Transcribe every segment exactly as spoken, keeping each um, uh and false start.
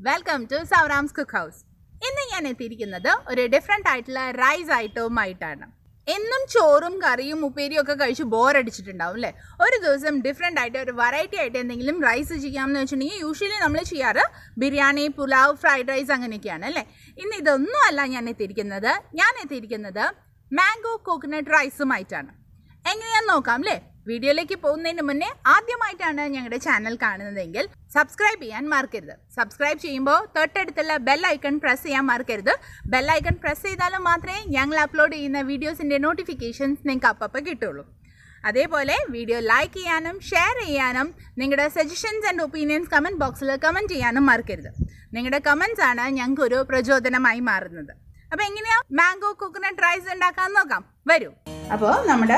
Welcome to Sauram's Cookhouse. ഇന്ന് ഞാൻ എത്തിയിരിക്കുന്നത് ഒരു ഡിഫറെൻ്റ് ആയിട്ടുള്ള റൈസ് ഐറ്റവുമായിട്ടാണ്. എന്നും ചോറും കറിയും ഉപ്പേരിയും ഒക്കെ കഴിച്ച് ബോറടിച്ചിട്ടുണ്ടാവും അല്ലേ? ഒരു ദിവസം ഡിഫറെൻ്റ് ആയിട്ട് ഒരു വെറൈറ്റി ആയിട്ട് എന്തെങ്കിലും റൈസ് ചെയ്യാമെന്ന് വെച്ചിട്ടുണ്ടെങ്കിൽ യൂഷ്വലി നമ്മൾ ചെയ്യാറ് ബിരിയാണി, പുലാവ്, ഫ്രൈഡ് റൈസ് അങ്ങനെയൊക്കെയാണ് അല്ലേ? ഇന്ന് ഇതൊന്നും അല്ല ഞാൻ എത്തിയിരിക്കുന്നത്. ഞാൻ എത്തിയിരിക്കുന്നത് മാംഗോ കോക്കനട്ട് റൈസുമായിട്ടാണ്. എങ്ങനെയാന്ന് നോക്കാം അല്ലേ? വീഡിയോയിലേക്ക് പോകുന്നതിന് മുന്നേ ആദ്യമായിട്ടാണ് ഞങ്ങളുടെ ചാനൽ കാണുന്നതെങ്കിൽ സബ്സ്ക്രൈബ് ചെയ്യാൻ മറക്കരുത്. സബ്സ്ക്രൈബ് ചെയ്യുമ്പോൾ തൊട്ടടുത്തുള്ള ബെൽ ഐക്കൺ പ്രസ് ചെയ്യാൻ മറക്കരുത്. ബെൽ ഐക്കൺ പ്രസ് ചെയ്താലും മാത്രമേ ഞങ്ങൾ അപ്ലോഡ് ചെയ്യുന്ന വീഡിയോസിൻ്റെ നോട്ടിഫിക്കേഷൻസ് നിങ്ങൾക്ക് അപ്പം കിട്ടുള്ളൂ. അതേപോലെ വീഡിയോ ലൈക്ക് ചെയ്യാനും ഷെയർ ചെയ്യാനും നിങ്ങളുടെ സജഷൻസ് ആൻഡ് ഒപ്പീനിയൻസ് കമൻറ്റ് ബോക്സിൽ കമൻറ്റ് ചെയ്യാനും മറക്കരുത്. നിങ്ങളുടെ കമൻറ്റ്സ് ആണ് ഞങ്ങൾക്കൊരു പ്രചോദനമായി മാറുന്നത്. അപ്പോൾ എങ്ങനെയാണ് മാംഗോ കോക്കനട്ട് റൈസ് ഉണ്ടാക്കാൻ നോക്കാം, വരൂ. അപ്പോൾ നമ്മുടെ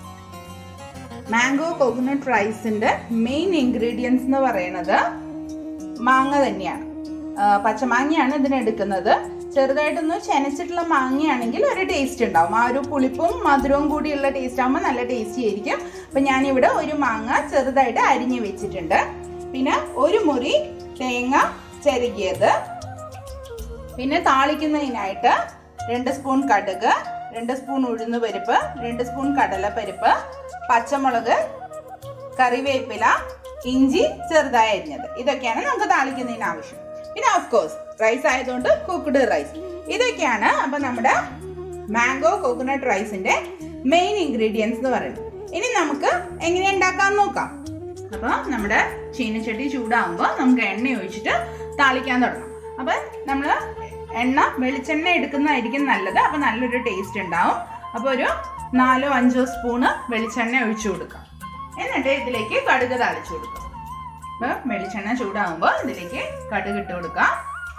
മാംഗോ കോക്കനട്ട് റൈസിൻ്റെ മെയിൻ ഇൻഗ്രീഡിയൻസ് എന്ന് പറയുന്നത് മാങ്ങ തന്നെയാണ്. പച്ചമാങ്ങയാണ് ഇതിനെടുക്കുന്നത്. ചെറുതായിട്ടൊന്ന് ചെനച്ചിട്ടുള്ള മാങ്ങയാണെങ്കിൽ ഒരു ടേസ്റ്റ് ഉണ്ടാവും. ആ ഒരു പുളിപ്പും മധുരവും കൂടിയുള്ള ടേസ്റ്റ് ആകുമ്പോൾ നല്ല ടേസ്റ്റി ആയിരിക്കും. അപ്പം ഞാനിവിടെ ഒരു മാങ്ങ ചെറുതായിട്ട് അരിഞ്ഞ് വെച്ചിട്ടുണ്ട്. പിന്നെ ഒരു മുറി തേങ്ങ ചിരകിയത്, പിന്നെ താളിക്കുന്നതിനായിട്ട് രണ്ട് സ്പൂൺ കടുക്, രണ്ട് സ്പൂൺ ഉഴുന്ന് പരിപ്പ്, രണ്ട് സ്പൂൺ കടലപ്പരിപ്പ്, പച്ചമുളക്, കറിവേപ്പില, ഇഞ്ചി ചെറുതായി അരിഞ്ഞത്, ഇതൊക്കെയാണ് നമുക്ക് താളിക്കുന്നതിന് ആവശ്യം. പിന്നെ ഓഫ് കോഴ്സ് റൈസ് ആയതുകൊണ്ട് കുക്ക്ഡ് റൈസ്, ഇതൊക്കെയാണ് അപ്പം നമ്മുടെ മാംഗോ കോക്കനട്ട് റൈസിന്റെ മെയിൻ ഇൻഗ്രീഡിയൻസ് എന്ന് പറയുന്നത്. ഇനി നമുക്ക് എങ്ങനെ ഉണ്ടാക്കാൻ നോക്കാം. അപ്പോൾ നമ്മുടെ ചീനച്ചട്ടി ചൂടാകുമ്പോൾ നമുക്ക് എണ്ണ ഒഴിച്ചിട്ട് താളിക്കാൻ തുടങ്ങാം. അപ്പം നമ്മൾ എണ്ണ വെളിച്ചെണ്ണ എടുക്കുന്നതായിരിക്കും നല്ലത്. അപ്പം നല്ലൊരു ടേസ്റ്റ് ഉണ്ടാവും. അപ്പോൾ ഒരു നാലോ അഞ്ചോ സ്പൂണ് വെളിച്ചെണ്ണ ഒഴിച്ചു കൊടുക്കാം. എന്നിട്ട് ഇതിലേക്ക് കടുക് താളിച്ചു കൊടുക്കാം. അപ്പോൾ വെളിച്ചെണ്ണ ചൂടാകുമ്പോൾ ഇതിലേക്ക് കടുക് ഇട്ട് കൊടുക്കാം.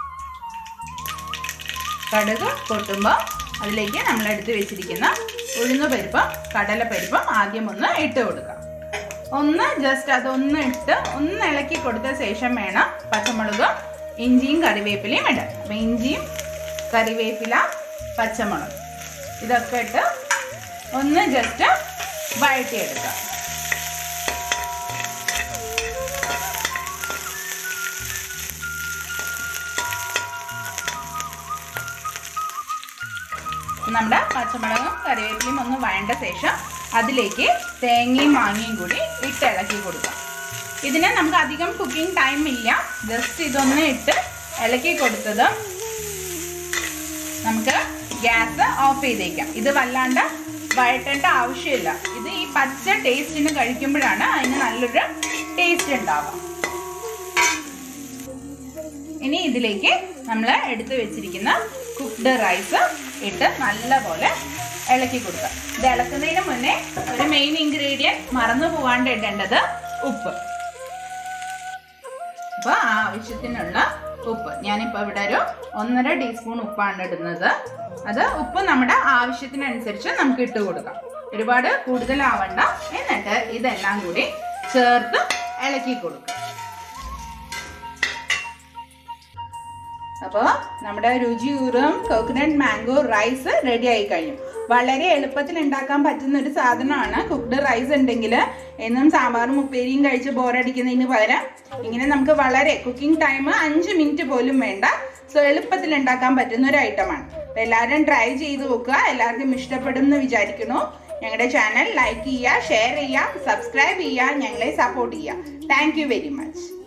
കടുക് പൊട്ടുമ്പോൾ അതിലേക്ക് നമ്മൾ എടുത്ത് വെച്ചിരിക്കുന്ന ഉഴുന്ന് പരിപ്പും കടലപ്പരിപ്പും ആദ്യം ഒന്ന് ഇട്ട് കൊടുക്കാം. ഒന്ന് ജസ്റ്റ് അതൊന്ന് ഇട്ട് ഒന്ന് ഇളക്കി കൊടുത്ത ശേഷം വേണം പച്ചമുളകും ഇഞ്ചിയും കറിവേപ്പിലയും ഇടാം. അപ്പം ഇഞ്ചിയും കറിവേപ്പില, പച്ചമുളക് ഇതൊക്കെ ഇട്ട് ഒന്ന് ജസ്റ്റ് വഴറ്റിയെടുക്കാം. നമ്മുടെ പച്ചമുളകും കറിവേപ്പിലയും ഒന്ന് വഴണ്ട ശേഷം അതിലേക്ക് തേങ്ങയും മാങ്ങയും കൂടി ഇട്ട് ഇളക്കി കൊടുക്കാം. ഇതിന് നമുക്ക് അധികം കുക്കിംഗ് ടൈം ഇല്ല. ജസ്റ്റ് ഇതൊന്ന് ഇട്ട് ഇളക്കി കൊടുത്തത് നമുക്ക് ഗ്യാസ് ഓഫ് ചെയ്തേക്കാം. ഇത് വല്ലാണ്ട് വഴറ്റേണ്ട ആവശ്യമില്ല. ഇത് ഈ പച്ച ടേസ്റ്റിന് കഴിക്കുമ്പോഴാണ് അതിന് നല്ലൊരു ടേസ്റ്റ് ഉണ്ടാവുക. ഇനി ഇതിലേക്ക് നമ്മൾ എടുത്തു വെച്ചിരിക്കുന്ന കുക്ക്ഡ് റൈസ് ഇട്ട് നല്ലപോലെ ഇളക്കി കൊടുക്കുക. ഇത് ഇളക്കുന്നതിന് മുന്നേ ഒരു മെയിൻ ഇൻഗ്രീഡിയൻറ്റ് മറന്നു പോകാണ്ട് ഇടേണ്ടത് ഉപ്പ്. അപ്പോൾ ആവശ്യത്തിനുള്ള ഉപ്പ് ഞാനിപ്പോൾ ഇവിടെ ഒരു ഒന്നര ടീസ്പൂൺ ഉപ്പാണ് ഇടുന്നത്. അത് ഉപ്പ് നമ്മുടെ ആവശ്യത്തിനനുസരിച്ച് നമുക്ക് ഇട്ട് കൊടുക്കാം. ഒരുപാട് കൂടുതലാവണ്ട. എന്നിട്ട് ഇതെല്ലാം കൂടി ചേർത്ത് ഇളക്കി കൊടുക്കുക. അപ്പോൾ നമ്മുടെ രുചിയൂറും കോക്കനട്ട് മാംഗോ റൈസ് റെഡി ആയി കഴിഞ്ഞു. വളരെ എളുപ്പത്തിൽ ഉണ്ടാക്കാൻ പറ്റുന്ന ഒരു സാധനമാണ്. കുക്ക്ഡ് റൈസ് ഉണ്ടെങ്കിൽ എന്നും സാമ്പാറും ഉപ്പേരിയും കഴിച്ച് ബോറടിക്കുന്നതിന് പകരം ഇങ്ങനെ നമുക്ക് വളരെ കുക്കിംഗ് ടൈം അഞ്ച് മിനിറ്റ് പോലും വേണ്ട. സോ എളുപ്പത്തിൽ ഉണ്ടാക്കാൻ പറ്റുന്ന ഒരു ഐറ്റമാണ്. അപ്പോൾ എല്ലാവരും ട്രൈ ചെയ്ത് നോക്കുക. എല്ലാവർക്കും ഇഷ്ടപ്പെടും എന്ന് വിചാരിക്കുന്നു. ഞങ്ങളുടെ ചാനൽ ലൈക്ക് ചെയ്യുക, ഷെയർ ചെയ്യുക, സബ്സ്ക്രൈബ് ചെയ്യുക, ഞങ്ങളെ സപ്പോർട്ട് ചെയ്യുക. Thank you very much.